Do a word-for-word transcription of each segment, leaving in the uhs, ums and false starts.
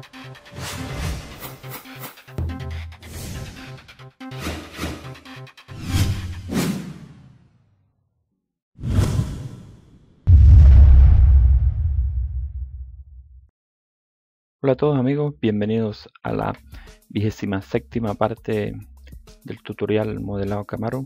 Hola a todos amigos, bienvenidos a la vigésima séptima parte del tutorial modelado Camaro.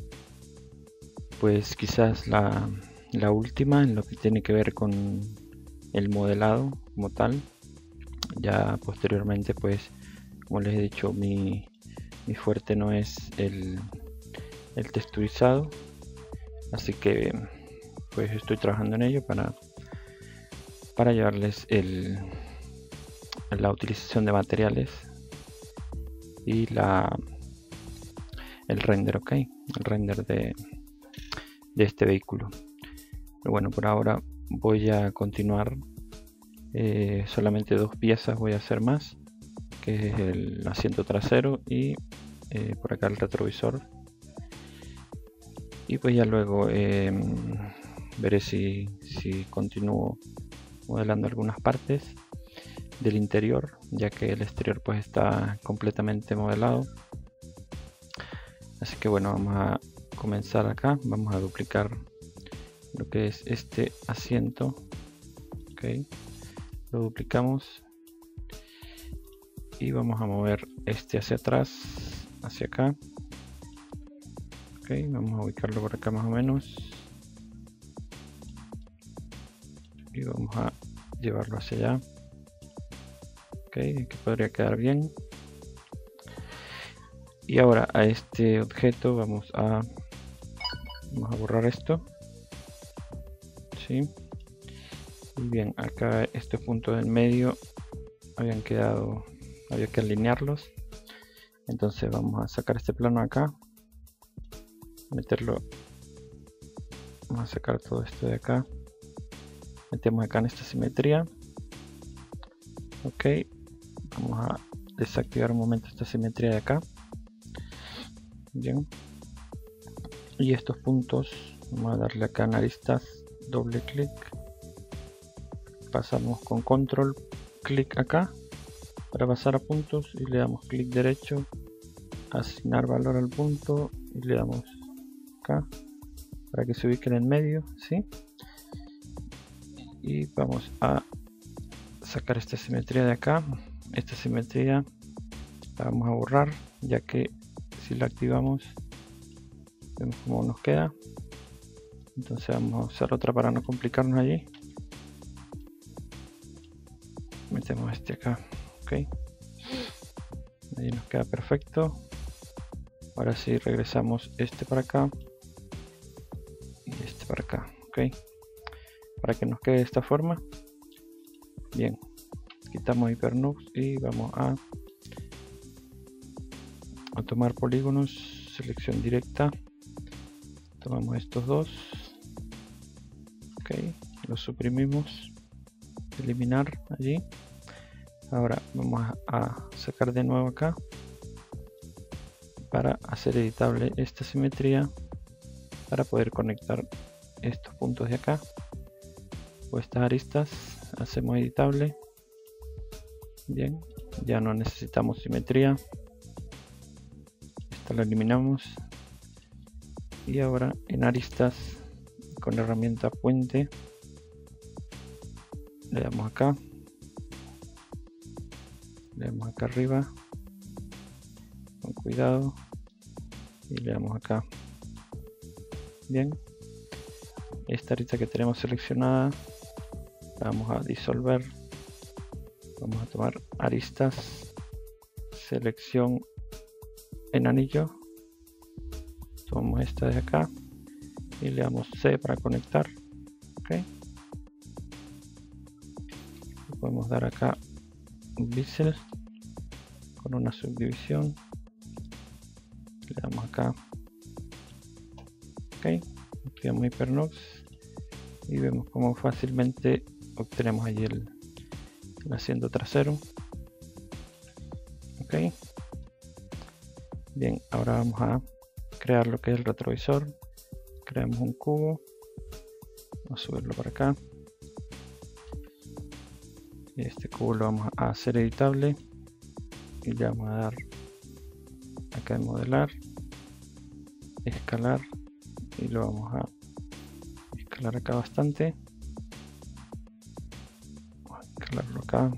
Pues quizás la, la última en lo que tiene que ver con el modelado como tal. Ya posteriormente, pues como les he dicho, mi, mi fuerte no es el, el texturizado, así que pues estoy trabajando en ello para, para llevarles el la utilización de materiales y la el render, ok, el render de, de este vehículo. Pero bueno, por ahora voy a continuar, eh, solamente dos piezas voy a hacer más, que es el asiento trasero y eh, por acá el retrovisor, y pues ya luego eh, veré si, si continúo modelando algunas partes del interior, ya que el exterior pues está completamente modelado. Así que bueno, vamos a comenzar acá, vamos a duplicar lo que es este asiento, ok, lo duplicamos y vamos a mover este hacia atrás, hacia acá, ok, vamos a ubicarlo por acá más o menos y vamos a llevarlo hacia allá. Ok, que podría quedar bien. Y ahora a este objeto vamos a vamos a borrar esto, ¿sí? Y bien, acá estos puntos del medio habían quedado, había que alinearlos. Entonces vamos a sacar este plano acá, meterlo, vamos a sacar todo esto de acá, metemos acá en esta simetría, ok. Vamos a desactivar un momento esta simetría de acá. Bien. Y estos puntos, vamos a darle acá en aristas, doble clic. Pasamos con control, clic acá para pasar a puntos y le damos clic derecho, asignar valor al punto y le damos acá para que se ubique en el medio, ¿sí? Y vamos a sacar esta simetría de acá. Esta simetría la vamos a borrar, ya que si la activamos vemos cómo nos queda. Entonces vamos a usar otra para no complicarnos allí. Metemos este acá, ok, ahí nos queda perfecto. Ahora sí regresamos este para acá y este para acá, ok, para que nos quede de esta forma. Bien, quitamos HyperNux y vamos a a tomar polígonos, selección directa, tomamos estos dos, ok, los suprimimos, eliminar allí. Ahora vamos a sacar de nuevo acá para hacer editable esta simetría, para poder conectar estos puntos de acá o estas aristas. Hacemos editable. Bien, ya no necesitamos simetría, esta la eliminamos. Y ahora en aristas, con la herramienta puente, le damos acá, le damos acá arriba con cuidado y le damos acá. Bien, esta arista que tenemos seleccionada la vamos a disolver. Vamos a tomar aristas, selección en anillo, tomamos esta de acá y le damos C para conectar, ok. Podemos dar acá un bisel con una subdivisión, le damos acá, ok, activamos HyperNux y vemos como fácilmente obtenemos allí el, el asiento trasero, ok. Bien, ahora vamos a crear lo que es el retrovisor. Creamos un cubo, vamos a subirlo para acá Este cubo lo vamos a hacer editable y le vamos a dar acá en modelar, escalar, y lo vamos a escalar acá bastante. Vamos a escalarlo acá.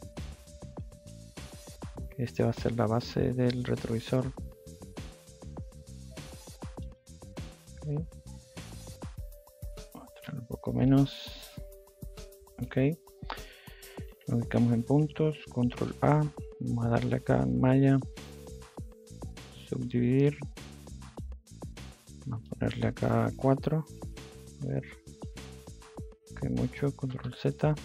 Este va a ser la base del retrovisor. Okay. Vamos a traer un poco menos. Ok. Lo ubicamos en puntos. Control A. Vamos a darle acá en malla. Subdividir. Vamos a ponerle acá cuatro. A ver. Ok, mucho. Control Z.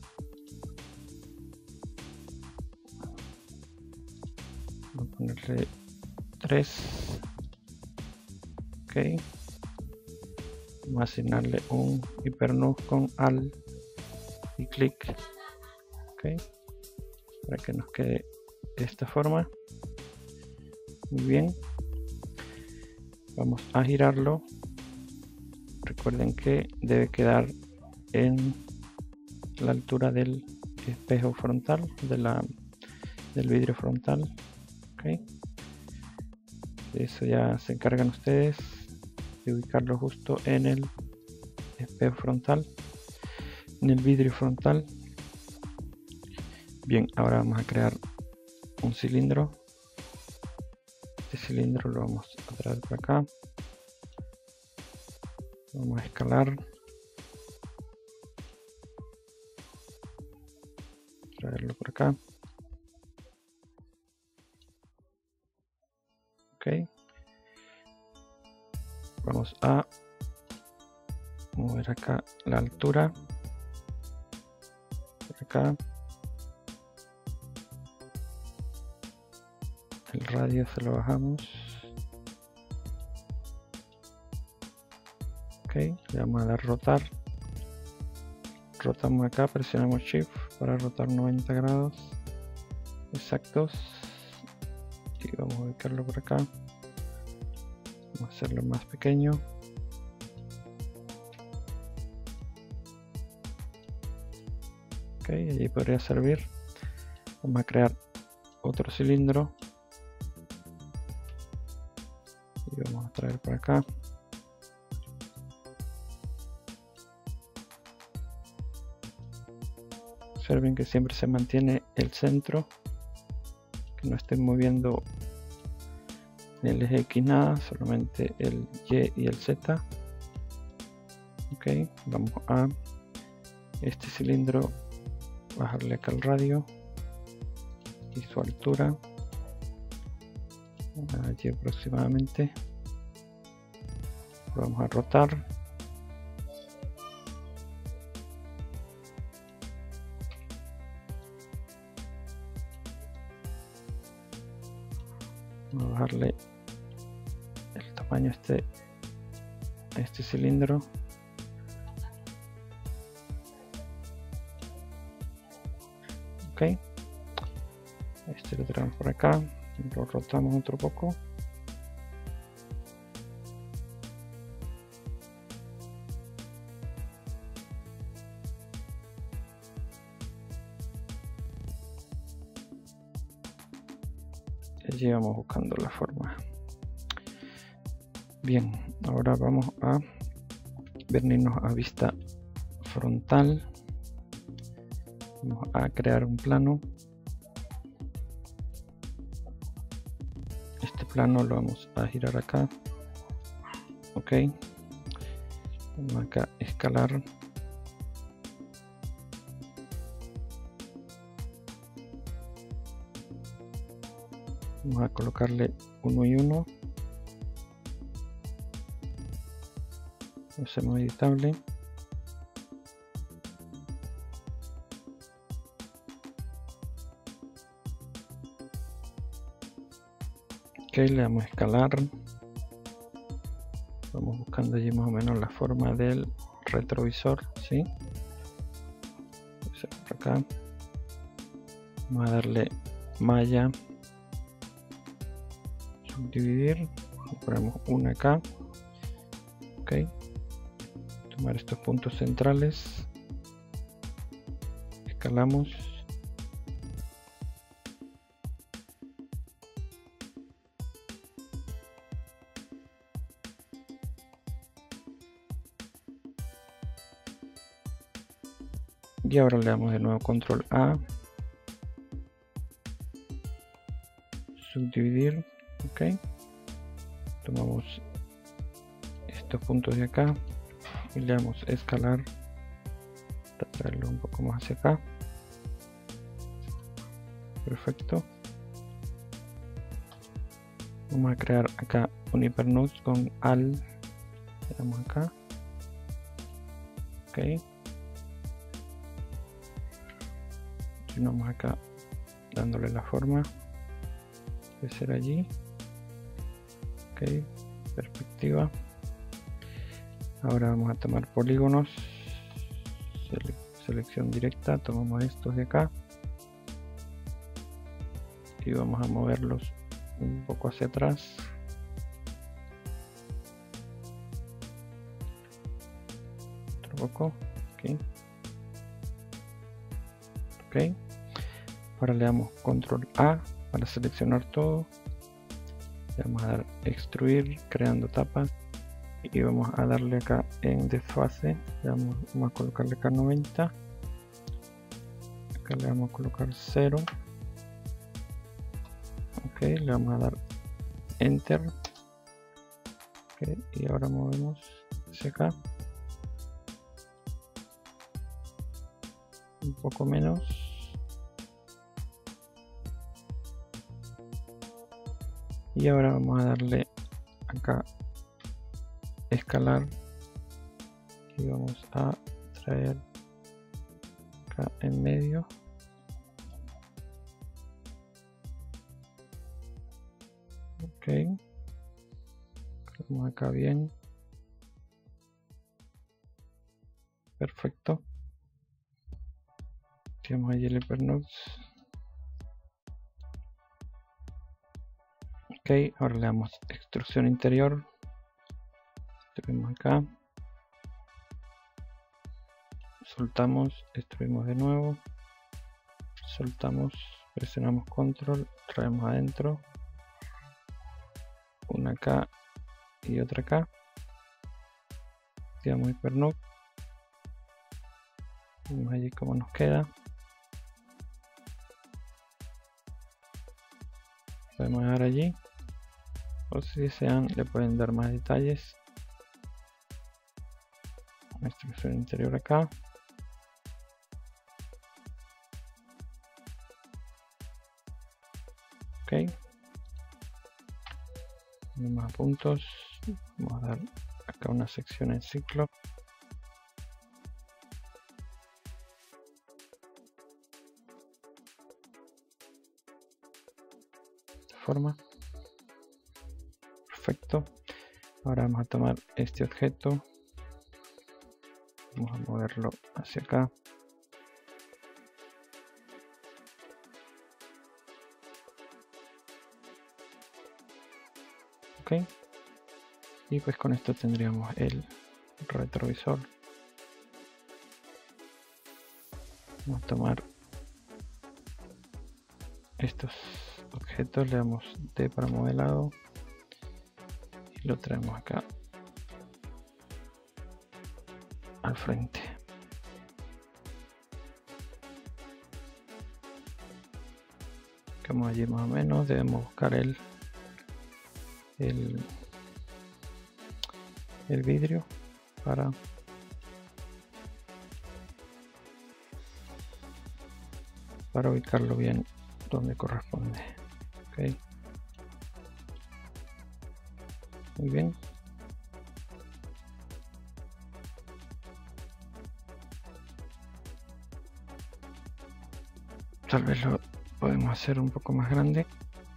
Vamos a ponerle tres. Ok. Vamos a asignarle un hypernode con al y clic. Ok. Para que nos quede de esta forma. Muy bien. Vamos a girarlo. Recuerden que debe quedar en la altura del espejo frontal, de la, del vidrio frontal. Okay. De eso ya se encargan ustedes, de ubicarlo justo en el espejo frontal, en el vidrio frontal. Bien, ahora vamos a crear un cilindro. Este cilindro lo vamos a traer por acá. Vamos a escalar. Traerlo por acá. Ok. Vamos a mover acá la altura. Por acá. El radio se lo bajamos. Ok, le vamos a dar rotar. Rotamos acá, presionamos Shift para rotar noventa grados exactos. Y vamos a ubicarlo por acá. Vamos a hacerlo más pequeño. Ok, allí podría servir. Vamos a crear otro cilindro. Y vamos a traer por acá. Observen que siempre se mantiene el centro, que no estén moviendo el eje X nada, solamente el Y y el Z. Ok, vamos a este cilindro, bajarle acá el radio y su altura, allí aproximadamente. Lo vamos a rotar. Vamos a bajarle el tamaño a este, a este cilindro. Ok, este lo traemos por acá, lo rotamos otro poco. Allí vamos buscando la forma. Bien, ahora vamos a venirnos a vista frontal. Vamos a crear un plano. Este plano lo vamos a girar acá. Ok. Vamos acá a escalar. Vamos a colocarle uno y uno. Lo hacemos editable. Ok, le damos a escalar. Vamos buscando allí más o menos la forma del retrovisor, ¿sí? Por acá. Vamos a darle malla. Subdividir. Ponemos una acá. Ok. Tomar estos puntos centrales. Escalamos. y ahora le damos de nuevo control A, subdividir, ok, tomamos estos puntos de acá y le damos escalar, traerlo un poco más hacia acá, perfecto. Vamos a crear acá un hypernode con al, le damos acá, ok, continuamos acá dándole la forma de ser allí, ok, perspectiva. Ahora vamos a tomar polígonos, Sele selección directa, tomamos estos de acá y vamos a moverlos un poco hacia atrás, otro poco, ok, ok. Ahora le damos control A para seleccionar todo, le vamos a dar extruir creando tapas y vamos a darle acá en desfase, le damos, vamos a colocarle acá noventa, acá le vamos a colocar cero, ok, le vamos a dar enter, okay, y ahora movemos hacia acá un poco menos, y ahora vamos a darle acá escalar y vamos a traer acá en medio, ok, vamos acá bien, perfecto, tenemos allí el hypernode, ok. Ahora le damos extrusión interior, extruimos acá, soltamos, extruimos de nuevo, soltamos, presionamos control, traemos adentro, una acá y otra acá, activamos hypernode, vemos allí cómo nos queda, podemos dejar allí, o si desean le pueden dar más detalles, una extrusión interior acá, ok, más puntos, vamos a dar acá una sección en ciclo, de esta forma, perfecto. Ahora vamos a tomar este objeto, vamos a moverlo hacia acá, ok, y pues con esto tendríamos el retrovisor. Vamos a tomar estos objetos, le damos D para modelado y lo traemos acá al frente. Como allí más o menos, debemos buscar el el, el vidrio para para ubicarlo bien donde corresponde, ok, muy bien. Tal vez lo podemos hacer un poco más grande.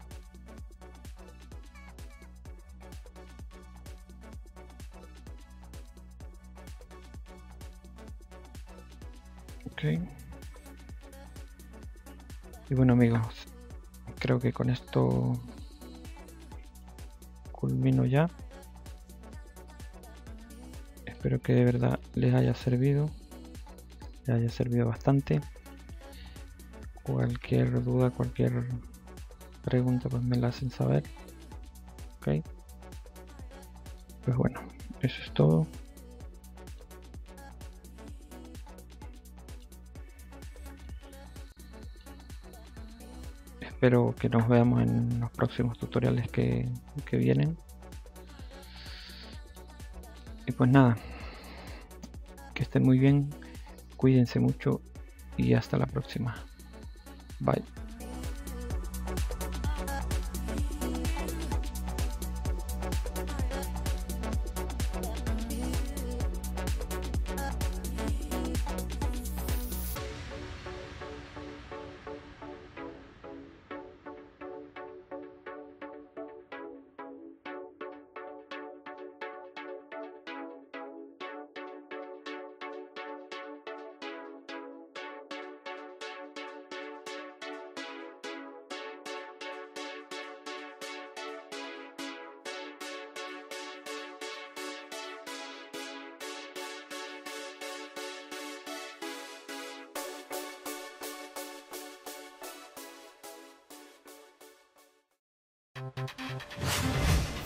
Ok. Y bueno amigos, creo que con esto culmino ya. Espero que de verdad les haya servido, les haya servido bastante. Cualquier duda, cualquier pregunta, pues me la hacen saber. Ok. Pues bueno, eso es todo. espero que nos veamos en los próximos tutoriales que, que vienen. Y pues nada, que estén muy bien, cuídense mucho y hasta la próxima. Bye. Thank you.